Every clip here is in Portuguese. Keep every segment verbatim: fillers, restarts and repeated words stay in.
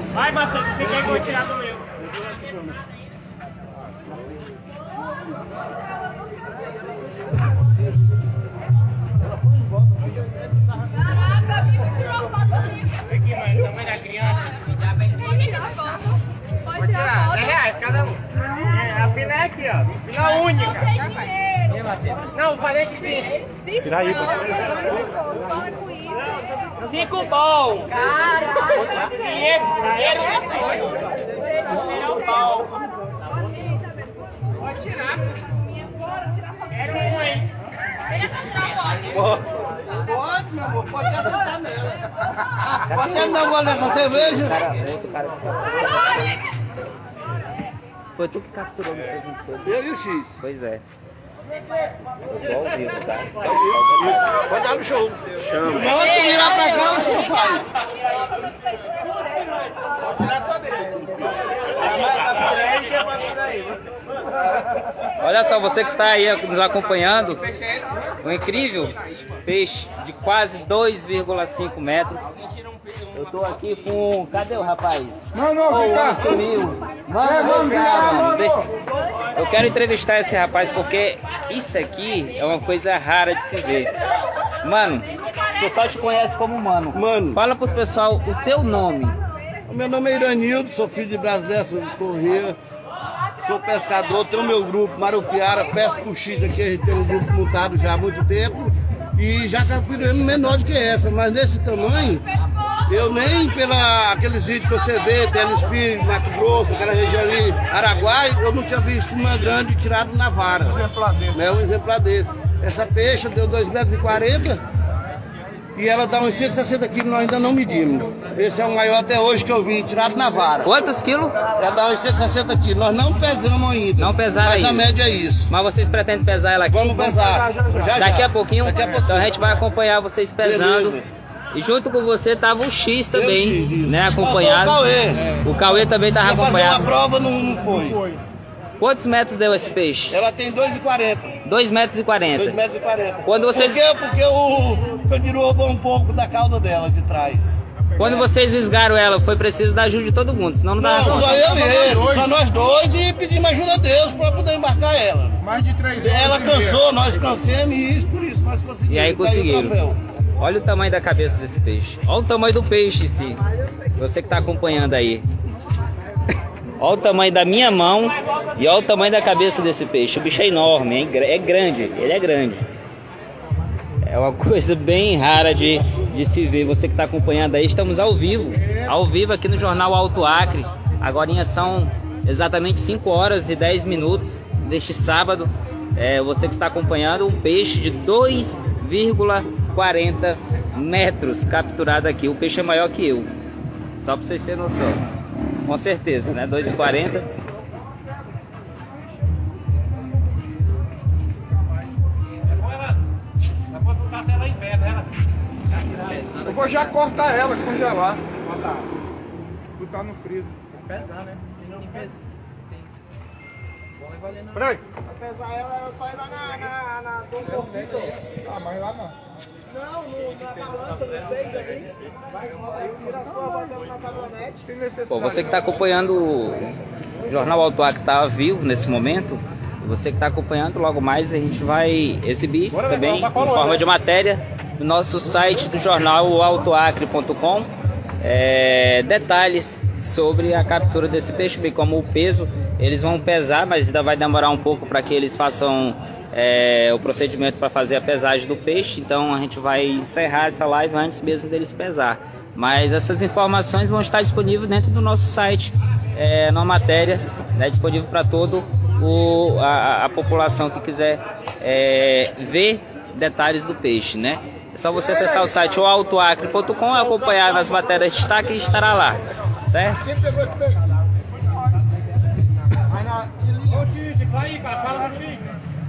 Vai, Marcelo, fica aí que eu vou tirar do meu. Caraca, Bico tirou foto comigo. Aqui, mano, tamanho da criança. Pode tirar foto. Pode tirar foto. dez reais cada um. É, a fila é aqui, ó. Fila única. Não, falei que sim. Cinco Tira aí, pô. Para com isso. Cinco bom. Caraca. Dinheiro, dinheiro, dinheiro um bom. Pode tirar. Quero um, hein? Ele vai tirar foto. Pode, meu amor, pode até sentar nela. Pode até me dar um gole nessa cerveja. Foi tu que capturou no presente todo. Eu e o X. Pois é. Igual ao vivo, tá? Pode dar no show. Chama. Na hora que virar pra cá, o show sai. Tirar só dele. Olha só, você que está aí nos acompanhando, um incrível peixe de quase dois vírgula cinco metros. Eu tô aqui com... Cadê o rapaz? Não, não, Oh, fica. sumiu. Mano, É, vamos vem cá, ficar, mano. mano. Deixa- Eu quero entrevistar esse rapaz porque isso aqui é uma coisa rara de se ver. Mano, o pessoal te conhece como Mano. Mano. Fala pros pessoal o teu nome. O meu nome é Iranildo, sou filho de brasileiro, sou de Corrêa. Sou pescador, tenho meu grupo, Marupiara, pesco com X aqui, a gente tem um grupo montado já há muito tempo. E já capturando menor do que essa, mas nesse tamanho, eu nem pela aqueles vídeos que você vê, Telespírito, Mato Grosso, aquela região ali, Araguai, eu não tinha visto uma grande tirada na vara. Um exemplar desse. Né, um exemplar desse. Essa peixe deu dois metros e quarenta e ela dá uns cento e sessenta quilos, nós ainda não medimos. Esse é o maior até hoje que eu vi, tirado na vara. Quantos quilos? Ela dá uns cento e sessenta quilos, nós não pesamos ainda. Não pesaram mas ainda. a média é isso. Mas vocês pretendem pesar ela aqui? Vamos pesar. Já, Daqui já. a pouquinho, Daqui a pouquinho. então a gente vai acompanhar vocês pesando. Beleza. E junto com você tava o X também, Eu X, isso. né? Acompanhado. Faltou o Cauê. O Cauê também tava Ia fazer uma acompanhado. prova, não, não foi. Quantos metros deu esse peixe? Ela tem dois e quarenta. dois metros e quarenta. dois metros e quarenta. Quando vocês- Por quê? Porque o Candiru roubou um pouco da cauda dela de trás. Quando vocês visgaram ela, foi preciso da ajuda de todo mundo, senão não Não, dava conta. só eu e ele, só nós dois e pedimos ajuda a Deus para poder embarcar ela. Mais de três horas. Ela cansou, nós cansamos e isso, por isso nós conseguimos. E aí Tá o conseguiram. troféu. Olha o tamanho da cabeça desse peixe. Olha o tamanho do peixe em si. Você que está acompanhando aí. Olha o tamanho da minha mão e olha o tamanho da cabeça desse peixe. O bicho é enorme, hein? É grande, ele é grande. É uma coisa bem rara de, de se ver. Você que está acompanhando aí, estamos ao vivo. Ao vivo aqui no Jornal Alto Acre. Agora são exatamente cinco horas e dez minutos deste sábado. É, você que está acompanhando um peixe de dois vírgula quarenta metros capturado aqui. O peixe é maior que eu. Só para vocês terem noção. Com certeza, né? dois e quarenta. Eu vou já cortar ela, congelar. Botar no freezer. Pesar, né? Tem que pesar. Bom, vai valendo. Peraí. Pesar ela, ela sai lá na, na, na Dom Porfito. Ah, mas lá não. Não, no, na balança de seis ali. Vai, vai, tira a sua, botando na caminhonete. Tem necessidade. Bom, você que está acompanhando o Jornal Alto Acre está vivo nesse momento. Você que está acompanhando, logo mais a gente vai exibir também em forma de matéria no nosso site do jornal alto acre ponto com é, detalhes sobre a captura desse peixe, bem como o peso. Eles vão pesar, mas ainda vai demorar um pouco para que eles façam é, o procedimento para fazer a pesagem do peixe. Então a gente vai encerrar essa live antes mesmo deles pesar. Mas essas informações vão estar disponíveis dentro do nosso site, é, numa matéria, né, disponível para todo o, a, a população que quiser é, ver detalhes do peixe, né? É só você acessar o site alto acre ponto com e acompanhar nas matérias de destaque e estará lá, certo? Quem pegou esse peixe? Vai na... Ô, Xixi, vai aí, cara. Fala pra mim.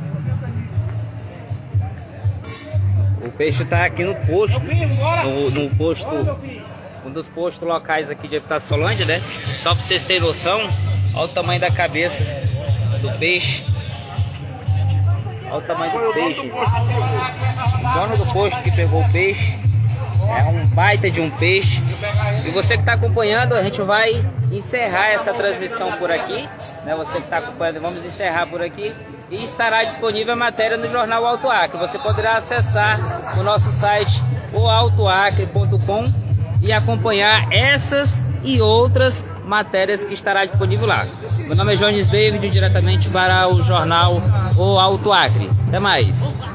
O peixe está aqui no posto, no, no posto, um dos postos locais aqui de Epitaçolândia, né? Só para vocês terem noção, olha o tamanho da cabeça do peixe. Olha o tamanho do peixe. O dono do posto que pegou o peixe É um baita de um peixe. E você que está acompanhando, a gente vai encerrar essa transmissão por aqui, né? Você que está acompanhando, vamos encerrar por aqui. E estará disponível a matéria no Jornal Alto Acre. Você poderá acessar o nosso site, o alto acre ponto com, e acompanhar essas e outras matérias que estará disponível lá. Meu nome é Jones David, diretamente para o Jornal O Alto Acre. Até mais.